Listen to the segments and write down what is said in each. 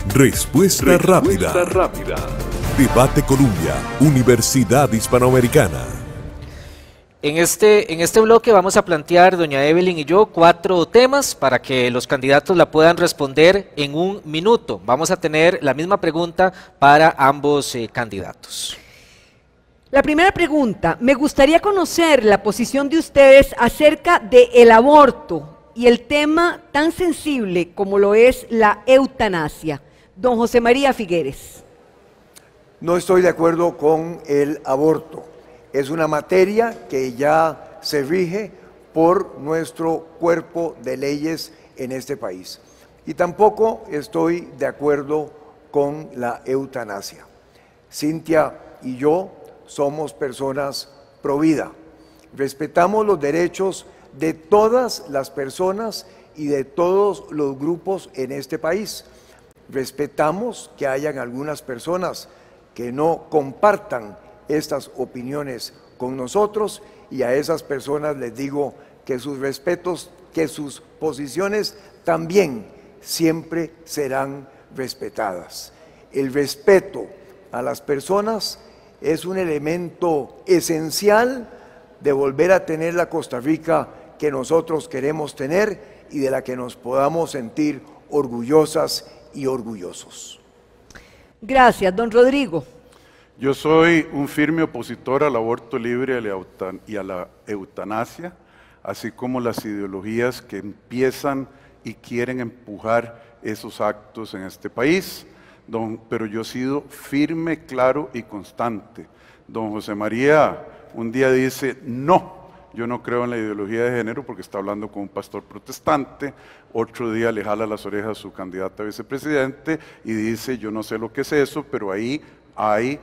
Respuesta rápida. Debate Colombia, Universidad Hispanoamericana. En este bloque vamos a plantear, doña Evelyn y yo, 4 temas para que los candidatos la puedan responder en 1 minuto. Vamos a tener la misma pregunta para ambos candidatos. La primera pregunta, me gustaría conocer la posición de ustedes acerca del aborto y el tema tan sensible como lo es la eutanasia. Don José María Figueres. No estoy de acuerdo con el aborto. Es una materia que ya se rige por nuestro cuerpo de leyes en este país. Y tampoco estoy de acuerdo con la eutanasia. Cintia y yo somos personas pro vida. Respetamos los derechos de todas las personas y de todos los grupos en este país. Respetamos que hayan algunas personas que no compartan estas opiniones con nosotros, y a esas personas les digo que sus respetos, que sus posiciones también siempre serán respetadas. El respeto a las personas es un elemento esencial de volver a tener la Costa Rica que nosotros queremos tener y de la que nos podamos sentir orgullosas y orgullosos. Gracias, don Rodrigo. Yo soy un firme opositor al aborto libre y a la eutanasia, así como las ideologías que empiezan y quieren empujar esos actos en este país. Pero yo he sido firme, claro y constante. Don José María un día dice, no, yo no creo en la ideología de género porque está hablando con un pastor protestante. Otro día le jala las orejas a su candidata a vicepresidente y dice, yo no sé lo que es eso, pero ahí hay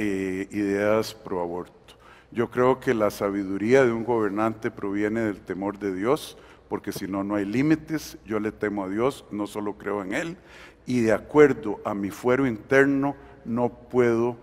ideas pro aborto. Yo creo que la sabiduría de un gobernante proviene del temor de Dios, porque si no, no hay límites. Yo le temo a Dios, no solo creo en Él, y de acuerdo a mi fuero interno no puedo,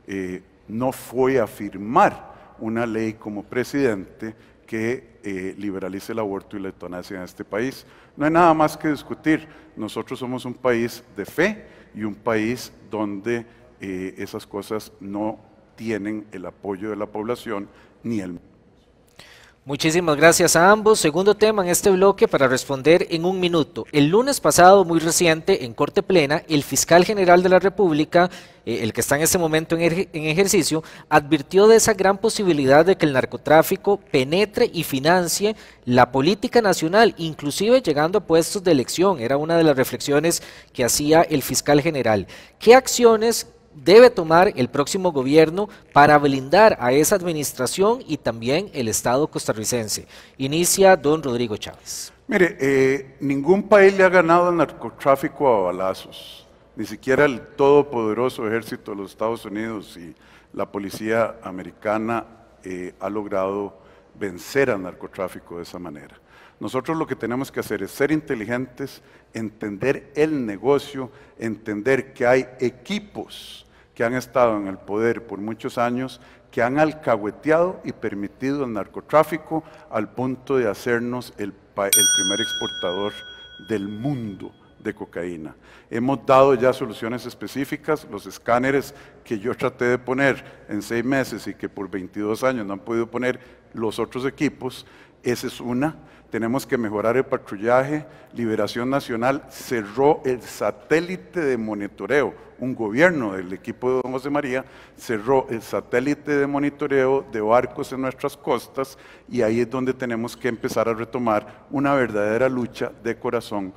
no voy a firmar una ley como presidente que liberalice el aborto y la eutanasia en este país. No hay nada más que discutir. Nosotros somos un país de fe y un país donde esas cosas no tienen el apoyo de la población ni el... Muchísimas gracias a ambos. Segundo tema en este bloque para responder en 1 minuto. El lunes pasado, muy reciente, en Corte Plena, el fiscal general de la República, el que está en este momento en ejercicio, advirtió de esa gran posibilidad de que el narcotráfico penetre y financie la política nacional, inclusive llegando a puestos de elección. Era una de las reflexiones que hacía el fiscal general. ¿Qué acciones debe tomar el próximo gobierno para blindar a esa administración y también el Estado costarricense? Inicia don Rodrigo Chávez. Mire, ningún país le ha ganado al narcotráfico a balazos, ni siquiera el todopoderoso ejército de los Estados Unidos y la policía americana ha logrado vencer al narcotráfico de esa manera. Nosotros lo que tenemos que hacer es ser inteligentes, entender el negocio, entender que hay equipos que han estado en el poder por muchos años, que han alcahueteado y permitido el narcotráfico al punto de hacernos el primer exportador del mundo de cocaína. Hemos dado ya soluciones específicas. Los escáneres que yo traté de poner en 6 meses y que por 22 años no han podido poner los otros equipos, esa es una. Tenemos que mejorar el patrullaje. Liberación Nacional cerró el satélite de monitoreo. Un gobierno del equipo de don José María cerró el satélite de monitoreo de barcos en nuestras costas, y ahí es donde tenemos que empezar a retomar una verdadera lucha de corazón.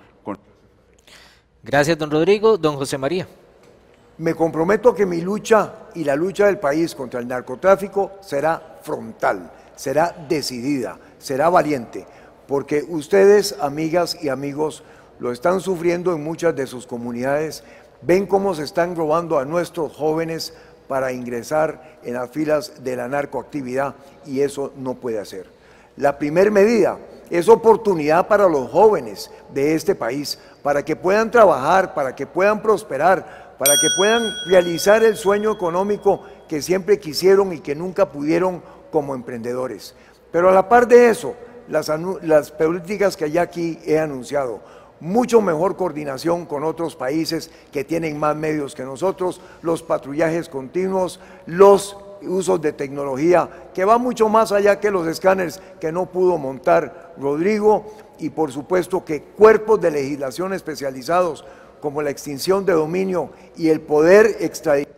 Gracias, don Rodrigo. Don José María. Me comprometo que mi lucha y la lucha del país contra el narcotráfico será frontal, será decidida, será valiente, porque ustedes, amigas y amigos, lo están sufriendo en muchas de sus comunidades. Ven cómo se están robando a nuestros jóvenes para ingresar en las filas de la narcoactividad, y eso no puede ser. La primera medida es oportunidad para los jóvenes de este país, para que puedan trabajar, para que puedan prosperar, para que puedan realizar el sueño económico que siempre quisieron y que nunca pudieron como emprendedores. Pero a la par de eso, las políticas que ya aquí he anunciado, mucho mejor coordinación con otros países que tienen más medios que nosotros, los patrullajes continuos, los usos de tecnología que va mucho más allá que los escáneres que no pudo montar Rodrigo, y por supuesto que cuerpos de legislación especializados como la extinción de dominio y el poder extraditar.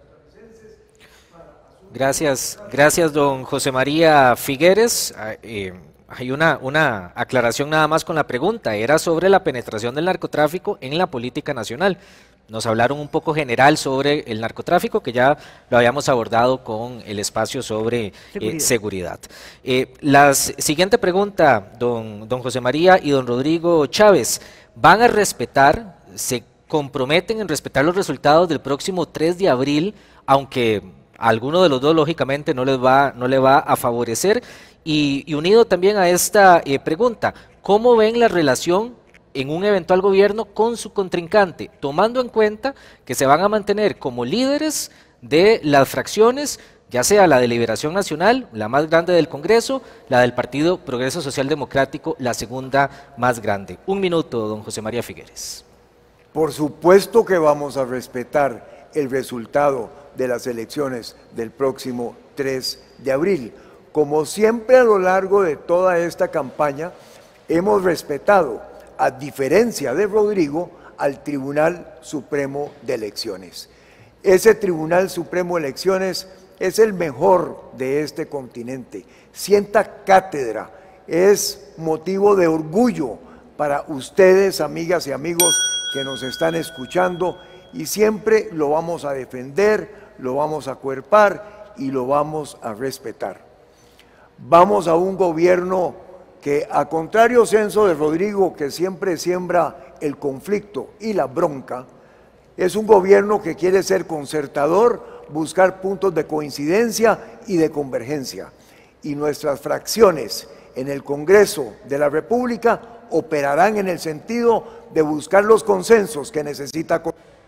Gracias, don José María Figueres. Hay una aclaración nada más con la pregunta, era sobre la penetración del narcotráfico en la política nacional. Nos hablaron un poco general sobre el narcotráfico, que ya lo habíamos abordado con el espacio sobre seguridad. La siguiente pregunta, don José María y don Rodrigo Chávez, ¿van a respetar, se comprometen en respetar los resultados del próximo 3 de abril, aunque a alguno de los dos lógicamente no le va a favorecer? Y unido también a esta pregunta, ¿cómo ven la relación en un eventual gobierno con su contrincante, tomando en cuenta que se van a mantener como líderes de las fracciones, ya sea la de Liberación Nacional, la más grande del Congreso, la del Partido Progreso Social Democrático, la segunda más grande? Un minuto, don José María Figueres. Por supuesto que vamos a respetar el resultado de las elecciones del próximo 3 de abril. Como siempre a lo largo de toda esta campaña, hemos respetado, a diferencia de Rodrigo, al Tribunal Supremo de Elecciones. Ese Tribunal Supremo de Elecciones es el mejor de este continente, sienta cátedra, es motivo de orgullo para ustedes, amigas y amigos que nos están escuchando, y siempre lo vamos a defender, lo vamos a acuerpar y lo vamos a respetar. Vamos a un gobierno que, a contrario censo de Rodrigo, que siempre siembra el conflicto y la bronca, es un gobierno que quiere ser concertador, buscar puntos de coincidencia y de convergencia. Y nuestras fracciones en el Congreso de la República operarán en el sentido de buscar los consensos que necesita.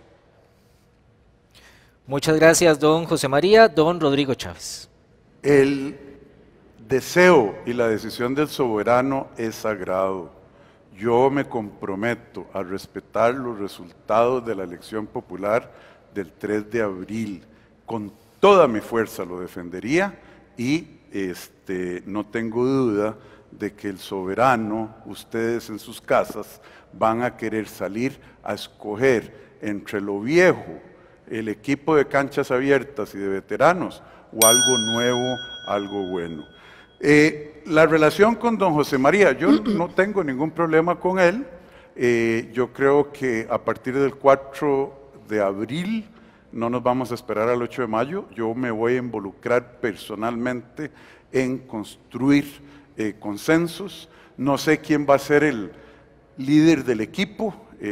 Muchas gracias, don José María. Don Rodrigo Chávez. El deseo y la decisión del soberano es sagrado. Yo me comprometo a respetar los resultados de la elección popular del 3 de abril. Con toda mi fuerza lo defendería y no tengo duda de que el soberano, ustedes en sus casas, van a querer salir a escoger entre lo viejo, el equipo de canchas abiertas y de veteranos, o algo nuevo, algo bueno. La relación con don José María, yo no tengo ningún problema con él. Yo creo que a partir del 4 de abril, no nos vamos a esperar al 8 de mayo, yo me voy a involucrar personalmente en construir consensos. No sé quién va a ser el líder del equipo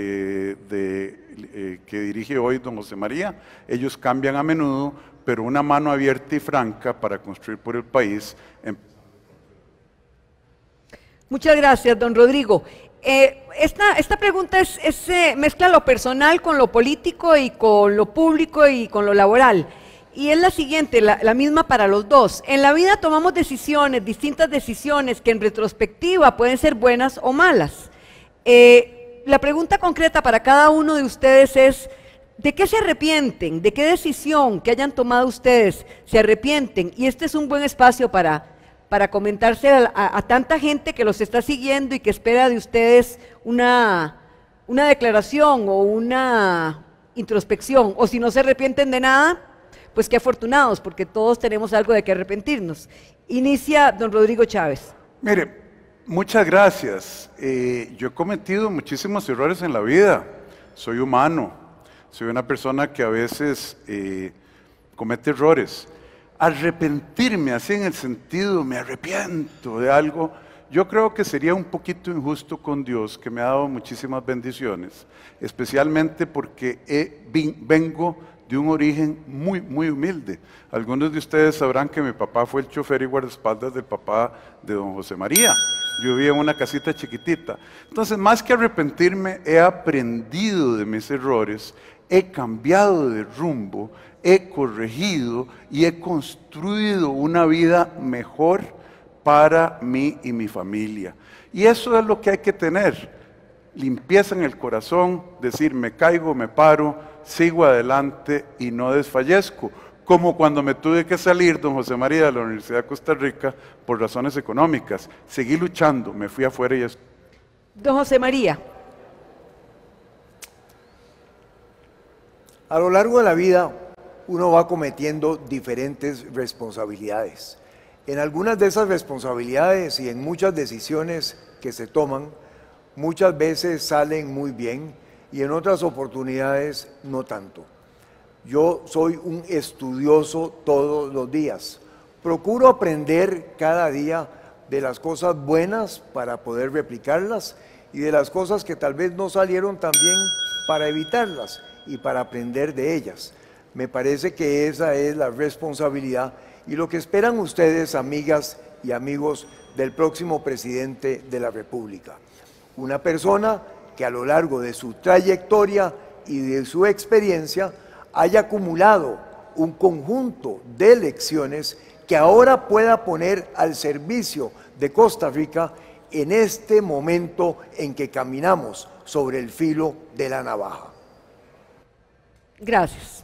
que dirige hoy don José María. Ellos cambian a menudo, pero una mano abierta y franca para construir por el país. Muchas gracias, don Rodrigo. Esta pregunta mezcla lo personal con lo político y con lo público y con lo laboral. Y es la siguiente, la misma para los dos. En la vida tomamos decisiones, distintas decisiones, que en retrospectiva pueden ser buenas o malas. La pregunta concreta para cada uno de ustedes es: ¿de qué se arrepienten? ¿De qué decisión que hayan tomado ustedes se arrepienten? Y este es un buen espacio para comentarse a tanta gente que los está siguiendo y que espera de ustedes una declaración o una introspección. O si no se arrepienten de nada, pues qué afortunados, porque todos tenemos algo de que arrepentirnos. Inicia don Rodrigo Chávez. Mire, muchas gracias. Yo he cometido muchísimos errores en la vida. Soy humano. Soy una persona que a veces comete errores. Arrepentirme así en el sentido, me arrepiento de algo, yo creo que sería un poquito injusto con Dios, que me ha dado muchísimas bendiciones, especialmente porque vengo de un origen muy, muy humilde. Algunos de ustedes sabrán que mi papá fue el chofer y guardaespaldas del papá de don José María. Yo vivía en una casita chiquitita. Entonces, más que arrepentirme, he aprendido de mis errores, he cambiado de rumbo, he corregido y he construido una vida mejor para mí y mi familia. Y eso es lo que hay que tener. limpieza en el corazón, decir me caigo, me paro, sigo adelante y no desfallezco. Como cuando me tuve que salir, don José María, de la Universidad de Costa Rica por razones económicas. Seguí luchando, me fui afuera y... Don José María. A lo largo de la vida, uno va cometiendo diferentes responsabilidades. En algunas de esas responsabilidades y en muchas decisiones que se toman, muchas veces salen muy bien y en otras oportunidades no tanto. Yo soy un estudioso todos los días. Procuro aprender cada día de las cosas buenas para poder replicarlas y de las cosas que tal vez no salieron tan bien para evitarlas y para aprender de ellas. Me parece que esa es la responsabilidad y lo que esperan ustedes, amigas y amigos, del próximo presidente de la República. Una persona que a lo largo de su trayectoria y de su experiencia haya acumulado un conjunto de lecciones que ahora pueda poner al servicio de Costa Rica en este momento en que caminamos sobre el filo de la navaja. Gracias.